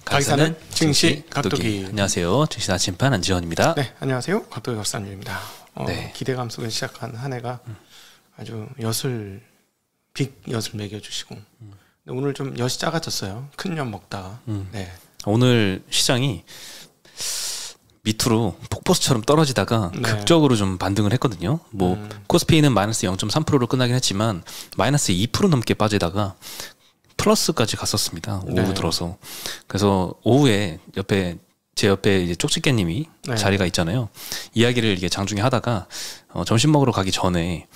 가기사는 증시 각도기. 안녕하세요. 증시 나침반 안지원입니다. 네, 안녕하세요. 각도기 박사님입니다. 네. 기대감 속에 시작한 한 해가 아주 빅 엿을 먹여주시고 오늘 좀 엿이 작아졌어요. 큰 엿 먹다가. 네. 오늘 시장이 밑으로 폭포수처럼 떨어지다가 네. 극적으로 좀 반등을 했거든요. 뭐 코스피는 마이너스 0.3%로 끝나긴 했지만 마이너스 2% 넘게 빠지다가 플러스까지 갔었습니다. 오후 네. 들어서. 그래서 오후에 제 옆에 이제 쪽집게님이 네. 자리가 있잖아요. 이야기를 이게 장중에 하다가 점심 먹으러 가기 전에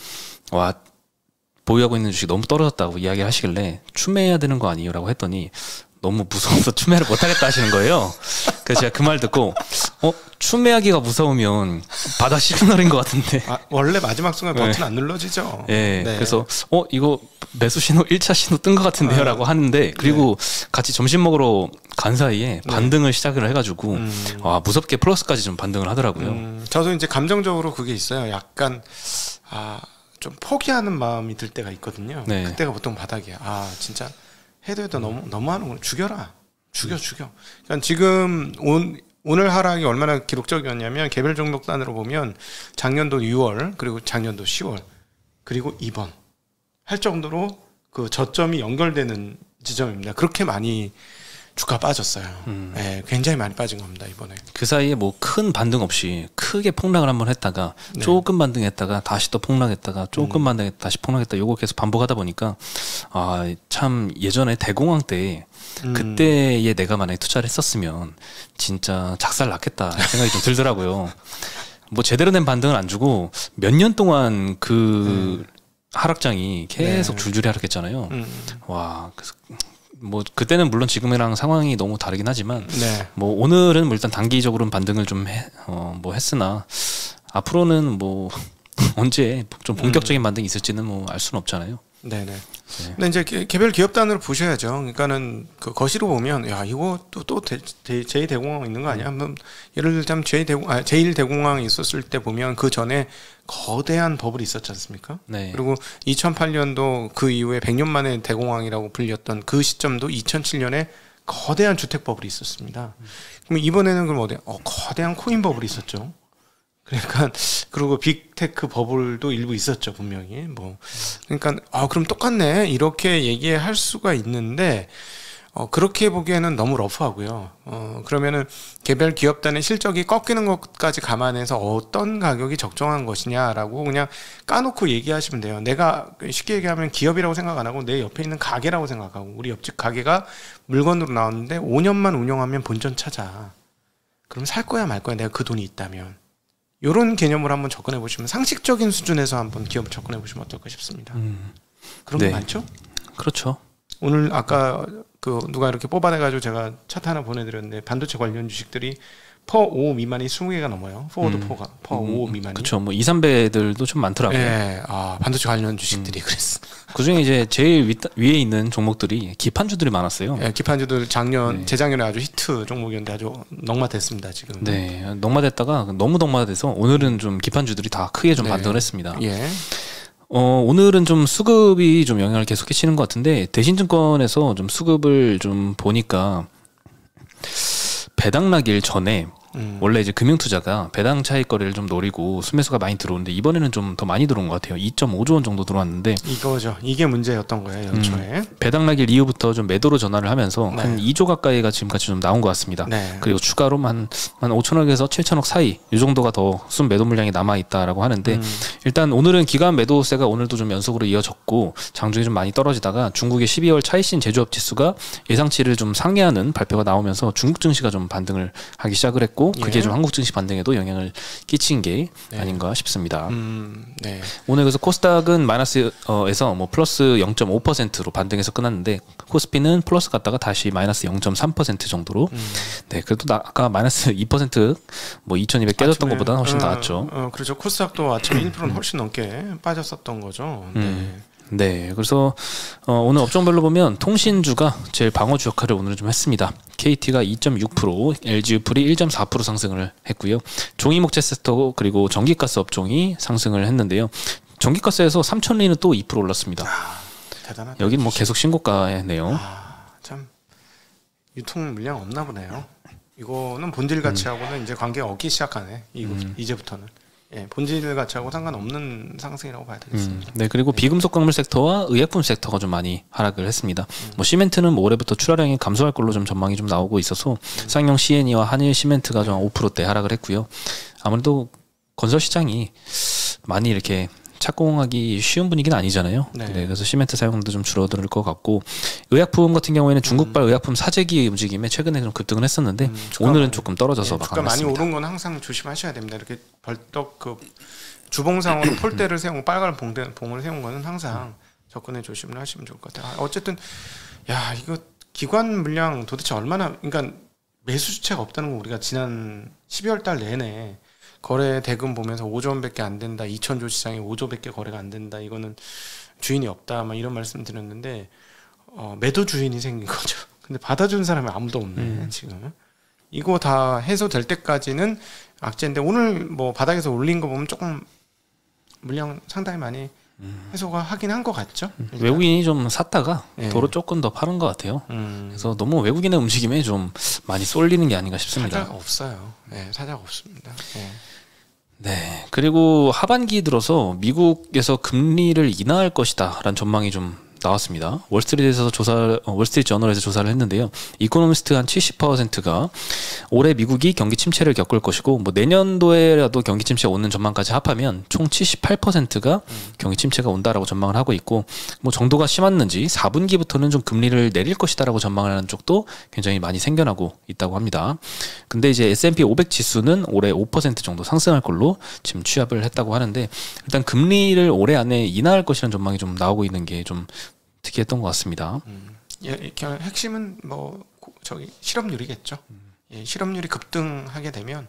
보유하고 있는 주식 너무 떨어졌다고 이야기를 하시길래 추매해야 되는 거 아니에요라고 했더니 너무 무서워서 추매를 못하겠다 하시는 거예요. 그래서 제가 그 말 듣고 추매하기가 무서우면 바닥 시그널인 것 같은데. 원래 마지막 순간 버튼 네. 안 눌러지죠. 네. 네. 그래서 이거 매수 신호 1차 신호 뜬 것 같은데요 라고 하는데 그리고 같이 점심 먹으러 간 사이에 반등을 시작을 해가지고 무섭게 플러스까지 좀 반등을 하더라고요. 저도 이제 감정적으로 그게 있어요. 약간 좀 포기하는 마음이 들 때가 있거든요. 네. 그때가 보통 바닥이야. 진짜 해도 너무 하는구나. 죽여라. 죽여. 그러니까 지금 오늘 하락이 얼마나 기록적이었냐면 개별 종목단으로 보면 작년도 6월 그리고 작년도 10월 그리고 이번 할 정도로 그 저점이 연결되는 지점입니다. 그렇게 많이 주가 빠졌어요. 네, 굉장히 많이 빠진 겁니다 이번에. 그 사이에 뭐 큰 반등 없이 크게 폭락을 한번 했다가 조금 반등했다가 다시 또 폭락했다가 조금 반등했다가 다시 폭락했다. 요거 계속 반복하다 보니까 참 예전에 대공황 때 그때에 내가 만약에 투자를 했었으면 진짜 작살 났겠다 생각이 좀 들더라고요. 뭐 제대로 된 반등을 안 주고 몇 년 동안 그 하락장이 계속 줄줄이 하락했잖아요. 그래서 뭐 그때는 물론 지금이랑 상황이 너무 다르긴 하지만 뭐 오늘은 뭐 일단 단기적으로는 반등을 좀 했으나 앞으로는 뭐 언제 좀 본격적인 반등이 있을지는 뭐 알 수는 없잖아요. 네네. 근데 이제 개별 기업단으로 보셔야죠. 그러니까는 그 거시로 보면 이거 또 제2대공황 있는 거 아니야? 한번 예를 들자면 제1대공황이 있었을 때 보면 그 전에 거대한 버블이 있었지 않습니까? 네. 그리고 2008년도 그 이후에 100년 만에 대공황이라고 불렸던 그 시점도 2007년에 거대한 주택 버블이 있었습니다. 그럼 이번에는 그럼 거대한 코인 버블이 있었죠. 그러니까 그리고 빅테크 버블도 일부 있었죠 분명히. 그러니까 그럼 똑같네 이렇게 얘기할 수가 있는데 그렇게 보기에는 너무 러프하고요. 그러면은 개별 기업단의 실적이 꺾이는 것까지 감안해서 어떤 가격이 적정한 것이냐라고 그냥 까놓고 얘기하시면 돼요. 내가 쉽게 얘기하면 기업이라고 생각 안 하고 내 옆에 있는 가게라고 생각하고 우리 옆집 가게가 물건으로 나왔는데 5년만 운영하면 본전 찾아. 그럼 살 거야 말 거야 내가 그 돈이 있다면. 이런 개념을 한번 접근해 보시면 상식적인 수준에서 한번 기업을 접근해 보시면 어떨까 싶습니다. 그런 게 많죠? 그렇죠. 오늘 아까 누가 이렇게 뽑아내가지고 제가 차트 하나 보내드렸는데 반도체 관련 주식들이 퍼5 미만이 20개가 넘어요. 포워드 퍼5 미만이. 그렇죠. 뭐 2, 3배들도 좀 많더라고요. 네, 반도체 관련 주식들이 그랬어. 그 중에 이제 제일 위에 있는 종목들이 기판주들이 많았어요. 네, 기판주들 재작년에 아주 히트 종목이었는데 아주 넉마됐습니다 지금. 네, 넉마됐다가 너무 넉마돼서 오늘은 좀 기판주들이 다 크게 좀 반등을 했습니다. 예. 오늘은 좀 수급이 좀 영향을 계속 끼치는 것 같은데 대신증권에서 좀 수급을 좀 보니까 배당 나길 전에 원래 이제 금융투자가 배당 차익 거래를 좀 노리고 수매수가 많이 들어오는데 이번에는 좀 더 많이 들어온 것 같아요. 2.5조 원 정도 들어왔는데 이거죠. 이게 문제였던 거예요. 연초에. 배당 나길 이후부터 좀 매도로 전환을 하면서 한 2조 가까이가 지금까지 좀 나온 것 같습니다. 그리고 추가로 한 5천억에서 7천억 사이 이 정도가 더 순 매도 물량이 남아 있다라고 하는데 일단 오늘은 기관 매도세가 오늘도 좀 연속으로 이어졌고 장중에 좀 많이 떨어지다가 중국의 12월 차이신 제조업 지수가 예상치를 좀 상회하는 발표가 나오면서 중국 증시가 좀 반등을 하기 시작을 했고 그게 좀 한국 증시 반등에도 영향을 끼친 게 아닌가 싶습니다. 오늘 그래서 코스닥은 마이너스에서 뭐 플러스 0.5%로 반등해서 끝났는데 코스피는 플러스 갔다가 다시 마이너스 0.3% 정도로 그래도 아까 마이너스 2% 뭐 2200 깨졌던 것보다는 훨씬 나았죠. 그렇죠. 코스닥도 아침에 1%는 훨씬 넘게 빠졌었던 거죠. 네, 그래서 오늘 업종별로 보면 통신주가 제일 방어주 역할을 오늘 좀 했습니다. KT가 2.6%, LG유플이 1.4% 상승을 했고요. 종이목재 섹터 그리고 전기가스 업종이 상승을 했는데요. 전기가스에서 삼천리는 또 2% 올랐습니다. 대단하다. 여긴 뭐 계속 신고가네요. 참 유통 물량 없나 보네요. 이거는 본질 가치하고는 이제 관계가 없기 시작하네. 이제부터는. 예, 본질 가치하고 상관없는 상승이라고 봐야 되겠습니다. 네, 그리고 비금속 광물 섹터와 의약품 섹터가 좀 많이 하락을 했습니다. 뭐 시멘트는 뭐 올해부터 출하량이 감소할 걸로 좀 전망이 좀 나오고 있어서 쌍용 CNE와 한일 시멘트가 좀 5%대 하락을 했고요. 아무래도 건설 시장이 많이 이렇게 착공하기 쉬운 분위기는 아니잖아요. 네. 네, 그래서 시멘트 사용도 좀 줄어들 것 같고 의약품 같은 경우에는 중국발 의약품 사재기 움직임에 최근에 좀 급등을 했었는데 오늘은 조금 떨어져서 주가 많이 오른 건 항상 조심하셔야 됩니다. 이렇게 벌떡 그 주봉상으로 폴대를 세우고 빨간 봉을 세운 거는 항상 접근에 조심을 하시면 좋을 것 같아요. 어쨌든 야 이거 기관 물량 도대체 얼마나 그러니까 매수 주체가 없다는 거 우리가 지난 12월 달 내내 거래 대금 보면서 5조 원밖에 안 된다. 2천조 시장에 5조밖에 거래가 안 된다. 이거는 주인이 없다. 막 이런 말씀 드렸는데 매도 주인이 생긴 거죠. 근데 받아주는 사람이 아무도 없네. 지금 이거 다 해소될 때까지는 악재인데 오늘 뭐 바닥에서 올린 거 보면 조금 물량 상당히 많이 해소가 하긴 한 것 같죠. 외국인이 좀 샀다가 도로 조금 더 팔은 것 같아요. 그래서 너무 외국인의 움직임에 좀 많이 쏠리는 게 아닌가 싶습니다. 사자가 없어요. 네, 사자가 없습니다. 네. 네, 그리고 하반기 들어서 미국에서 금리를 인하할 것이다라는 전망이 좀 나왔습니다. 월스트리트 저널에서 조사를 했는데요. 이코노미스트 한 70%가 올해 미국이 경기 침체를 겪을 것이고 뭐 내년도에라도 경기 침체가 오는 전망까지 합하면 총 78%가 경기 침체가 온다라고 전망을 하고 있고 뭐 정도가 심했는지 4분기부터는 좀 금리를 내릴 것이다라고 전망을 하는 쪽도 굉장히 많이 생겨나고 있다고 합니다. 근데 이제 S&P 500 지수는 올해 5% 정도 상승할 걸로 지금 취합을 했다고 하는데 일단 금리를 올해 안에 인하할 것이라는 전망이 좀 나오고 있는 게 좀 특이했던 것 같습니다. 예, 핵심은 뭐 실업률이겠죠. 예, 실업률이 급등하게 되면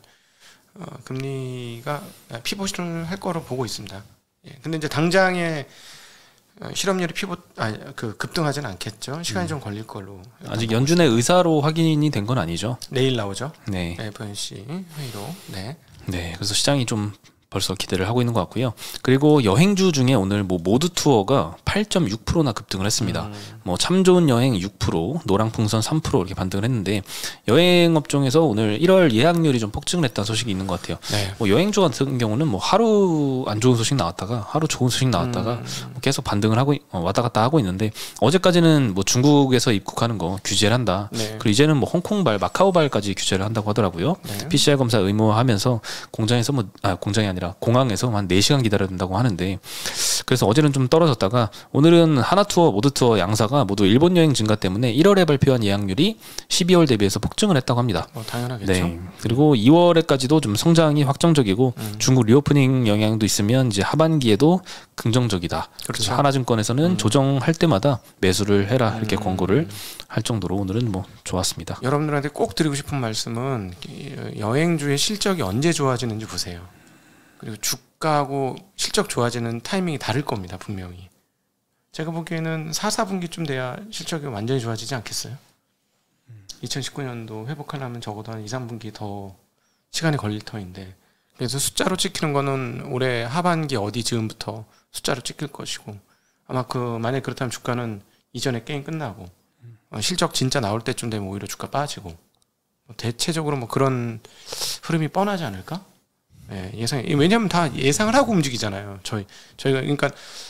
금리가 피봇을 할 거로 보고 있습니다. 예, 근데 이제 당장에 실업률이 급등하지는 않겠죠. 시간이 좀 걸릴 걸로. 아직 연준의 의사로 확인이 된 건 아니죠. 내일 나오죠. 네. FOMC 회의로. 네. 네, 그래서 시장이 좀 벌써 기대를 하고 있는 것 같고요. 그리고 여행주 중에 오늘 뭐 모두 투어가 8.6%나 급등을 했습니다. 뭐 참 좋은 여행 6%, 노랑풍선 3% 이렇게 반등을 했는데 여행 업종에서 오늘 1월 예약률이 좀 폭증을 했다는 소식이 있는 것 같아요. 네. 뭐 여행주 같은 경우는 뭐 하루 안 좋은 소식 나왔다가 하루 좋은 소식 나왔다가 뭐 계속 반등을 하고 왔다 갔다 하고 있는데 어제까지는 뭐 중국에서 입국하는 거 규제를 한다. 네. 그리고 이제는 뭐 홍콩발, 마카오발까지 규제를 한다고 하더라고요. 네. PCR 검사 의무화하면서 공장에서 공장이 아니라 공항에서 한 4시간 기다려야 된다고 하는데 그래서 어제는 좀 떨어졌다가 오늘은 하나투어, 모두투어 양사가 모두 일본 여행 증가 때문에 1월에 발표한 예약률이 12월 대비해서 폭증을 했다고 합니다. 당연하겠죠. 네. 그리고 2월에까지도 좀 성장이 확정적이고 중국 리오프닝 영향도 있으면 이제 하반기에도 긍정적이다. 그렇죠. 하나증권에서는 조정할 때마다 매수를 해라 이렇게 권고를 할 정도로 오늘은 뭐 좋았습니다. 여러분들한테 꼭 드리고 싶은 말씀은 여행주의 실적이 언제 좋아지는지 보세요. 그리고 주가하고 실적 좋아지는 타이밍이 다를 겁니다. 분명히. 제가 보기에는 4, 4분기쯤 돼야 실적이 완전히 좋아지지 않겠어요? 2019년도 회복하려면 적어도 한 2, 3분기 더 시간이 걸릴 터인데 그래서 숫자로 찍히는 거는 올해 하반기 어디 즈음부터 숫자로 찍힐 것이고 아마 만약에 그렇다면 주가는 이전에 게임 끝나고 실적 진짜 나올 때쯤 되면 오히려 주가 빠지고 대체적으로 뭐 그런 흐름이 뻔하지 않을까? 예, 왜냐하면 다 예상을 하고 움직이잖아요. 저희가 그러니까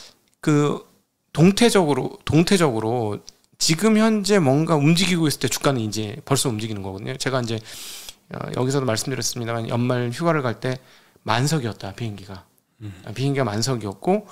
동태적으로 지금 현재 뭔가 움직이고 있을 때 주가는 이제 벌써 움직이는 거거든요. 제가 이제 여기서도 말씀드렸습니다만 연말 휴가를 갈 때 만석이었다 비행기가 만석이었고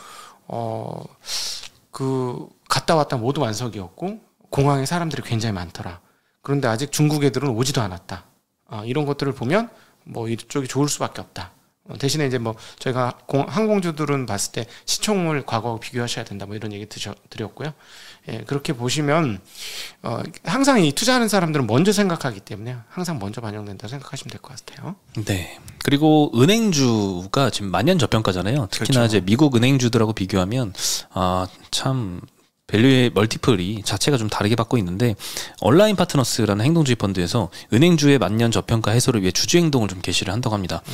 갔다 왔다 모두 만석이었고 공항에 사람들이 굉장히 많더라. 그런데 아직 중국 애들은 오지도 않았다. 이런 것들을 보면 뭐 이쪽이 좋을 수밖에 없다. 대신에 이제 뭐 저희가 항공주들은 봤을 때 시총을 과거하고 비교하셔야 된다 뭐 이런 얘기 드렸고요. 예, 그렇게 보시면 항상 이 투자하는 사람들은 먼저 생각하기 때문에 항상 먼저 반영된다 생각하시면 될 것 같아요. 네. 그리고 은행주가 지금 만년 저평가잖아요. 특히나 그렇죠. 이제 미국 은행주들하고 비교하면 참 밸류의 멀티플이 자체가 좀 다르게 받고 있는데 온라인 파트너스라는 행동주의 펀드에서 은행주의 만년 저평가 해소를 위해 주주 행동을 좀 게시를 한다고 합니다.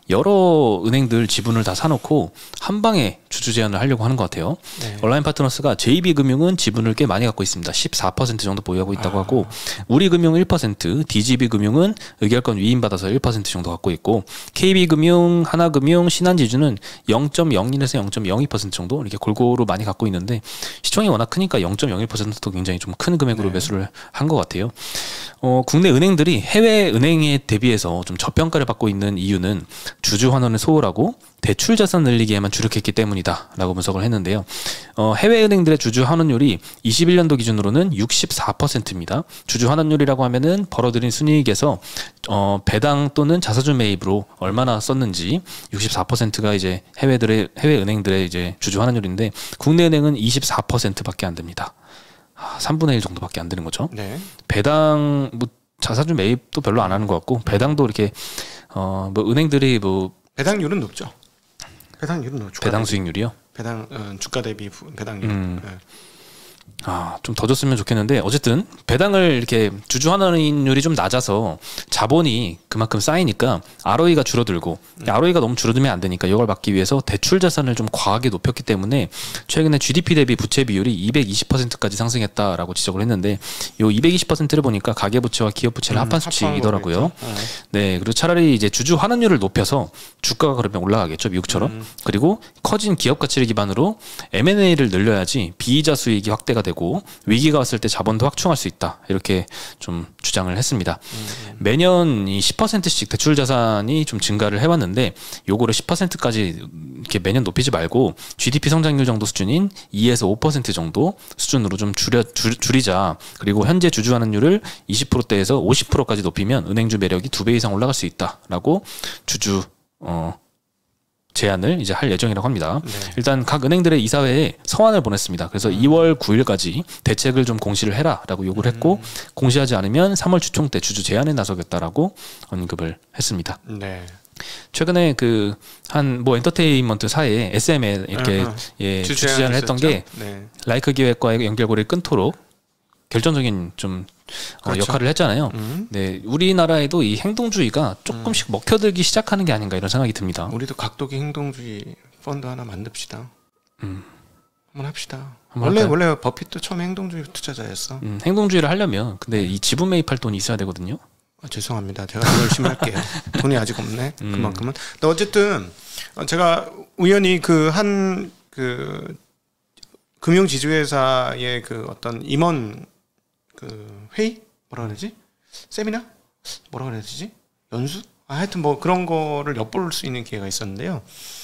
여러 은행들 지분을 다 사놓고 한 방에 주주 제한을 하려고 하는 것 같아요. 네. 얼라인 파트너스가 JB금융은 지분을 꽤 많이 갖고 있습니다. 14% 정도 보유하고 있다고 하고 우리금융 1%, DGB금융은 의결권 위임받아서 1% 정도 갖고 있고 KB금융, 하나금융, 신한지주는 0.01에서 0.02% 정도 이렇게 골고루 많이 갖고 있는데 시총이 워낙 크니까 0.01%도 굉장히 좀 큰 금액으로 매수를 한 것 같아요. 국내 은행들이 해외 은행에 대비해서 좀 저평가를 받고 있는 이유는 주주 환원을 소홀하고 대출 자산 늘리기에만 주력했기 때문이다라고 분석을 했는데요. 해외 은행들의 주주 환원율이 21년도 기준으로는 64%입니다. 주주 환원율이라고 하면은 벌어들인 순이익에서 배당 또는 자사주 매입으로 얼마나 썼는지 64%가 이제 해외 은행들의 이제 주주 환원율인데 국내 은행은 24%밖에 안 됩니다. 3분의 1 정도밖에 안 되는 거죠. 네. 배당 뭐 자사주 매입도 별로 안 하는 것 같고 배당도 이렇게 뭐 은행들이 뭐 배당률은 높죠. 배당률은 높죠. 배당 수익률이요? 주가 대비 배당률. 네. 좀 더 줬으면 좋겠는데 어쨌든 배당을 이렇게 주주 환원율이 좀 낮아서 자본이 그만큼 쌓이니까 ROE가 줄어들고 ROE가 너무 줄어들면 안 되니까 이걸 막기 위해서 대출 자산을 좀 과하게 높였기 때문에 최근에 GDP 대비 부채 비율이 220%까지 상승했다라고 지적을 했는데 이 220%를 보니까 가계부채와 기업부채를 합한 수치이더라고요. 네, 그리고 차라리 이제 주주 환원율을 높여서 주가가 그러면 올라가겠죠, 미국처럼. 그리고 커진 기업 가치를 기반으로 M&A를 늘려야지 비이자 수익이 확대가 되고 위기가 왔을 때 자본도 확충할 수 있다 이렇게 좀 주장을 했습니다. 매년 이 10%씩 대출 자산이 좀 증가를 해왔는데 요거를 10%까지 이렇게 매년 높이지 말고 GDP 성장률 정도 수준인 2에서 5% 정도 수준으로 좀 줄이자. 그리고 현재 주주 환원율을 20%대에서 50%까지 높이면 은행주 매력이 2배 이상 올라갈 수 있다라고 주주 제안을 이제 할 예정이라고 합니다. 네. 일단 각 은행들의 이사회에 서한을 보냈습니다. 그래서 2월 9일까지 대책을 좀 공시를 해라라고 요구를 했고 공시하지 않으면 3월 주총 때 주주 제안에 나서겠다라고 언급을 했습니다. 네. 최근에 그 한 뭐 엔터테인먼트 사에 SM에 이렇게 주주 제안을 했던 게 라이크 기획과의 연결고리를 끊도록 결정적인 좀 그렇죠. 역할을 했잖아요. 네, 우리나라에도 이 행동주의가 조금씩 먹혀들기 시작하는 게 아닌가 이런 생각이 듭니다. 우리도 각도기 행동주의 펀드 하나 만듭시다. 한번 합시다. 원래 버핏도 처음에 행동주의 투자자였어. 행동주의를 하려면 근데 이 지분 매입할 돈이 있어야 되거든요. 죄송합니다. 제가 더 열심히 할게요. 돈이 아직 없네. 그만큼은. 근데 어쨌든 제가 우연히 그 금융지주회사의 그 어떤 임원 그 회의 뭐라 그러지? 세미나? 뭐라 그래야 되지? 연수? 하여튼 뭐 그런 거를 엿볼 수 있는 기회가 있었는데요.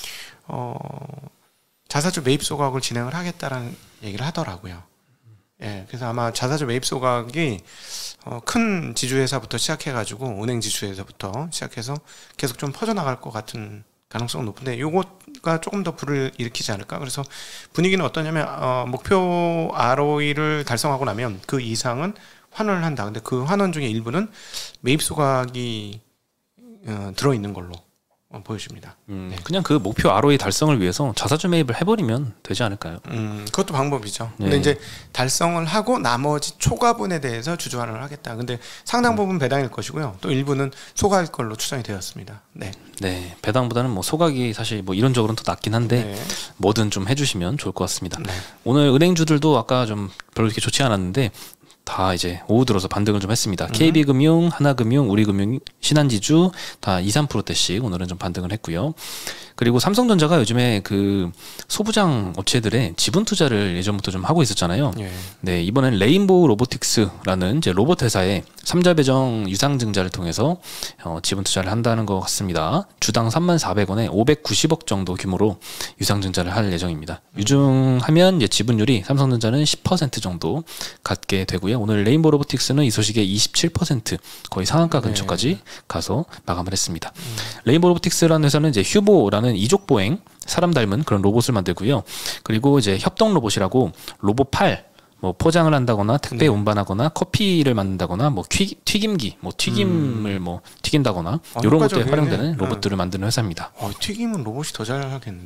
자사주 매입 소각을 진행을 하겠다라는 얘기를 하더라고요. 예, 그래서 아마 자사주 매입 소각이 큰 지주회사부터 시작해가지고 은행 지주회사부터 시작해서 계속 좀 퍼져나갈 것 같은 가능성은 높은데 요거가 조금 더 불을 일으키지 않을까. 그래서 분위기는 어떠냐면 목표 ROE를 달성하고 나면 그 이상은 환원을 한다. 근데 그 환원 중에 일부는 매입 소각이 들어있는 걸로 보여집니다. 네. 그냥 그 목표 ROE 달성을 위해서 자사주 매입을 해버리면 되지 않을까요? 그것도 방법이죠. 근데 이제 달성을 하고 나머지 초과분에 대해서 주주 환원을 하겠다. 근데 상당 부분 배당일 것이고요. 또 일부는 소각일 걸로 추정이 되었습니다. 네. 네, 배당보다는 뭐 소각이 사실 뭐 이론적으로는 더 낫긴 한데 뭐든 좀 해주시면 좋을 것 같습니다. 네. 오늘 은행주들도 아까 좀 별로 이렇게 좋지 않았는데 다 이제 오후 들어서 반등을 좀 했습니다. KB금융, 하나금융, 우리금융, 신한지주 다 2, 3%대씩 오늘은 좀 반등을 했고요. 그리고 삼성전자가 요즘에 그 소부장 업체들의 지분 투자를 예전부터 좀 하고 있었잖아요. 네, 이번엔 레인보우 로보틱스라는 이제 로봇 회사에 3자 배정 유상증자를 통해서 지분 투자를 한다는 것 같습니다. 주당 34,000원에 590억 정도 규모로 유상증자를 할 예정입니다. 유증하면 이제 지분율이 삼성전자는 10% 정도 갖게 되고요. 오늘 레인보우 로보틱스는 이 소식에 27% 거의 상한가 근처까지 가서 마감을 했습니다. 레인보우 로보틱스라는 회사는 이제 휴보라는 이족 보행 사람 닮은 그런 로봇을 만들고요. 그리고 이제 협동 로봇이라고 로봇 팔 뭐 포장을 한다거나 택배 운반하거나 커피를 만든다거나 뭐 튀김기 뭐 튀김을 뭐 튀긴다거나 이런 것들에 활용되는 로봇들을 만드는 회사입니다. 튀김은 로봇이 더 잘 하겠는데?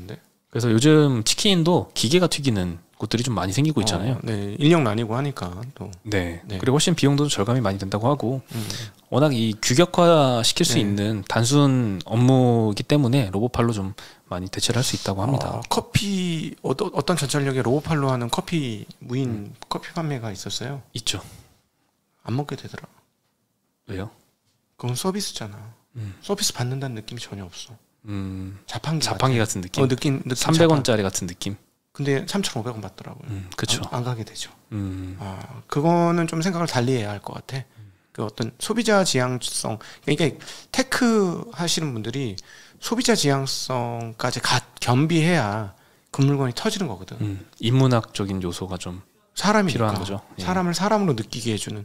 그래서 요즘 치킨도 기계가 튀기는 곳들이 좀 많이 생기고 있잖아요. 네, 인력 나뉘고 하니까 또. 네. 그리고 훨씬 비용도 절감이 많이 된다고 하고 워낙 이 규격화 시킬 수 있는 단순 업무이기 때문에 로봇팔로 좀 많이 대체를 할 수 있다고 합니다. 커피 어떤 전철역에 로봇팔로 하는 커피 무인 커피 판매가 있었어요. 있죠. 안 먹게 되더라. 왜요? 그건 서비스잖아. 서비스 받는다는 느낌이 전혀 없어. 자판기 같은 느낌. 느낌 300원짜리 같은 느낌. 근데 3,500원 받더라고요. 그렇죠. 안 가게 되죠. 그거는 좀 생각을 달리해야 할 것 같아. 그 어떤 소비자 지향성, 그러니까 테크 하시는 분들이 소비자 지향성까지 겸비해야 그 물건이 터지는 거거든. 인문학적인 요소가 좀 사람이니까. 필요한 거죠. 사람을 사람으로 느끼게 해주는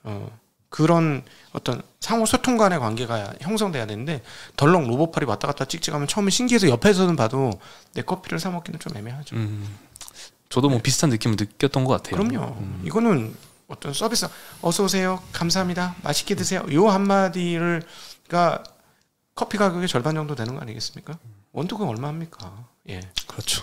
그런 어떤 상호 소통 간의 관계가 형성돼야 되는데 덜렁 로봇팔이 왔다 갔다 찍찍하면 처음에 신기해서 옆에서는 봐도 내 커피를 사 먹기는 좀 애매하죠. 저도 뭐 비슷한 느낌을 느꼈던 것 같아요. 그럼요. 이거는 어떤 서비스 어서 오세요, 감사합니다, 맛있게 드세요. 요 한마디가 커피 가격의 절반 정도 되는 거 아니겠습니까? 원두가 얼마 합니까? 예, 그렇죠.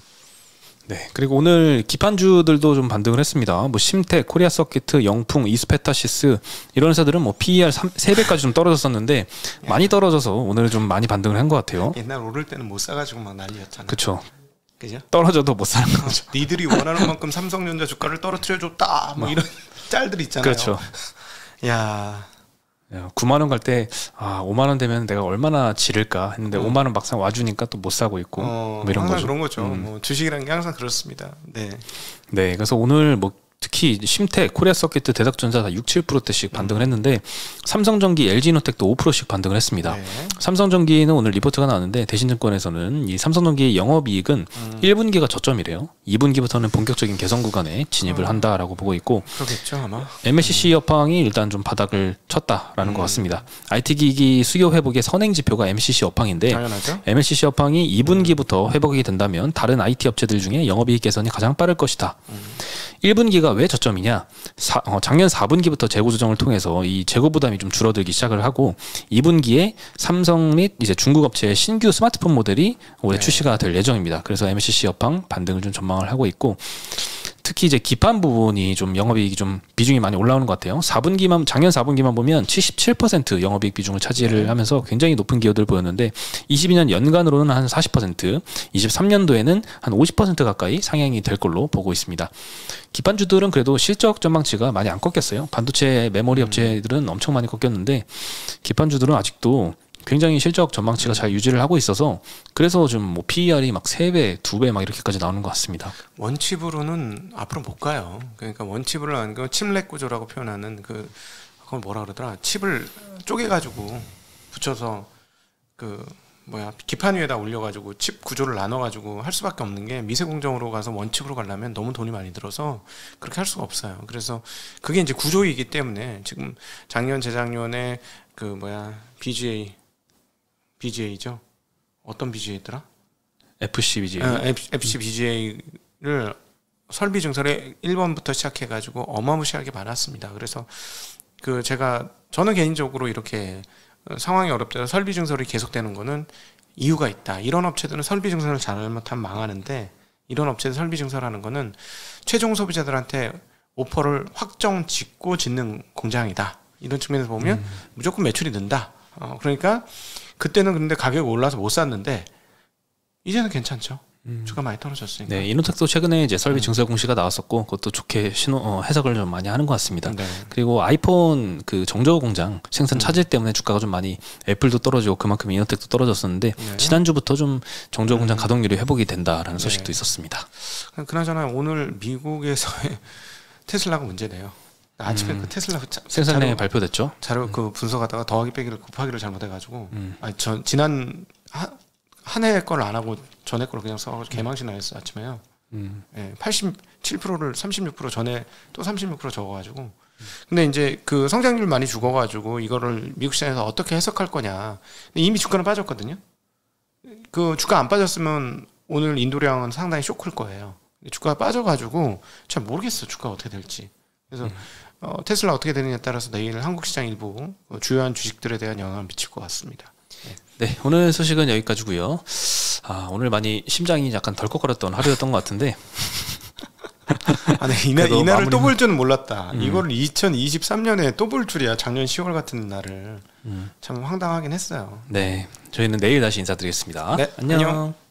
네. 그리고 오늘 기판주들도 좀 반등을 했습니다. 뭐 심텍, 코리아 서키트, 영풍, 이스페타시스 이런 회사들은 뭐 PER 3배까지 좀 떨어졌었는데 많이 떨어져서 오늘 좀 많이 반등을 한 것 같아요. 옛날 오를 때는 못 사가지고 막 난리였잖아. 그렇죠. 그죠? 떨어져도 못 사는 거죠. 니들이 원하는 만큼 삼성전자 주가를 떨어뜨려줬다. 뭐 이런 짤들 있잖아요. 그렇죠. 야. 9만 원 갈 때 5만 원 되면 내가 얼마나 지를까 했는데 5만 원 막상 와주니까 또 못 사고 있고 뭐 이런 거죠. 그런 거죠. 뭐 주식이라는 게 항상 그렇습니다. 네. 네, 그래서 오늘 뭐 특히 심텍, 코리아 서키트, 대덕전자 다 6, 7%대씩 반등을 했는데 삼성전기, LG이노텍도 5%씩 반등을 했습니다. 네. 삼성전기는 오늘 리포트가 나왔는데 대신증권에서는 이 삼성전기의 영업이익은 1분기가 저점이래요. 2분기부터는 본격적인 개선 구간에 진입을 한다라고 보고 있고 그렇겠죠 아마. MLCC 여팡이 일단 좀 바닥을 쳤다라는 것 같습니다. IT기기 수요 회복의 선행 지표가 MLCC 여팡인데 당연하죠. MLCC 여팡이 2분기부터 회복이 된다면 다른 IT 업체들 중에 영업이익 개선이 가장 빠를 것이다. 1분기가 왜 저점이냐? 작년 4분기부터 재고 조정을 통해서 이 재고 부담이 좀 줄어들기 시작을 하고 2분기에 삼성 및 이제 중국 업체의 신규 스마트폰 모델이 올해 출시가 될 예정입니다. 그래서 MLCC 여팡 반등을 좀 전망을 하고 있고 특히 이제 기판 부분이 좀 영업이익이 좀 비중이 많이 올라오는 것 같아요. 작년 4분기만 보면 77% 영업이익 비중을 차지를 하면서 굉장히 높은 기여도를 보였는데 22년 연간으로는 한 40%, 23년도에는 한 50% 가까이 상향이 될 걸로 보고 있습니다. 기판주들은 그래도 실적 전망치가 많이 안 꺾였어요. 반도체 메모리 업체들은 엄청 많이 꺾였는데 기판주들은 아직도 굉장히 실적 전망치가 잘 유지를 하고 있어서 그래서 좀 뭐 PER이 막 3배, 2배 막 이렇게까지 나오는 것 같습니다. 원칩으로는 앞으로 못 가요. 그러니까 원칩으로 하는 거 칩렉 구조라고 표현하는 그걸 뭐라 그러더라. 칩을 쪼개가지고 붙여서 기판 위에다 올려가지고 칩 구조를 나눠가지고 할 수밖에 없는 게 미세 공정으로 가서 원칩으로 가려면 너무 돈이 많이 들어서 그렇게 할 수가 없어요. 그래서 그게 이제 구조이기 때문에 지금 작년 재작년에 BGA죠. 어떤 BGA더라? FC BGA. FC BGA를 설비 증설에 1번부터 시작해가지고 어마무시하게 많았습니다. 그래서 저는 개인적으로 이렇게 상황이 어렵더라도 설비 증설이 계속되는 거는 이유가 있다. 이런 업체들은 설비 증설을 잘못하면 망하는데 이런 업체들 설비 증설하는 거는 최종 소비자들한테 오퍼를 확정 짓고 짓는 공장이다. 이런 측면에서 보면 무조건 매출이 는다. 그러니까 그때는 근데 가격이 올라서 못 샀는데 이제는 괜찮죠. 주가 많이 떨어졌으니까. 네, 이노텍도 최근에 이제 설비 증설 공시가 나왔었고 그것도 좋게 해석을 좀 많이 하는 것 같습니다. 네. 그리고 아이폰 그 정저우 공장 생산 차질 때문에 주가가 좀 많이 애플도 떨어지고 그만큼 이노텍도 떨어졌었는데 지난주부터 좀 정저우 공장 가동률이 회복이 된다라는 소식도 있었습니다. 그나저나 오늘 미국에서의 테슬라가 문제네요. 아침에 그 테슬라 생산량이 발표됐죠. 자료 그 분석하다가 더하기 빼기를 곱하기를 잘못해가지고 지난 한 해 걸 안 하고 전에 걸 그냥 써가지고 개망신 나했어 아침에요. 87%를 36% 전에 또 36% 적어가지고. 근데 이제 그 성장률 많이 죽어가지고 이거를 미국 시장에서 어떻게 해석할 거냐. 이미 주가는 빠졌거든요. 그 주가 안 빠졌으면 오늘 인도량은 상당히 쇼크일 거예요. 주가가 빠져가지고 잘 모르겠어 주가 어떻게 될지. 그래서 테슬라 어떻게 되느냐에 따라서 내일 한국 시장 일부 주요한 주식들에 대한 영향을 미칠 것 같습니다. 네, 오늘 소식은 여기까지고요. 오늘 많이 심장이 약간 덜컥거렸던 하루였던 것 같은데. 이날을 또 볼 줄은 몰랐다. 이거를 2023년에 또 볼 줄이야. 작년 10월 같은 날을. 참 황당하긴 했어요. 네, 저희는 내일 다시 인사드리겠습니다. 네, 안녕.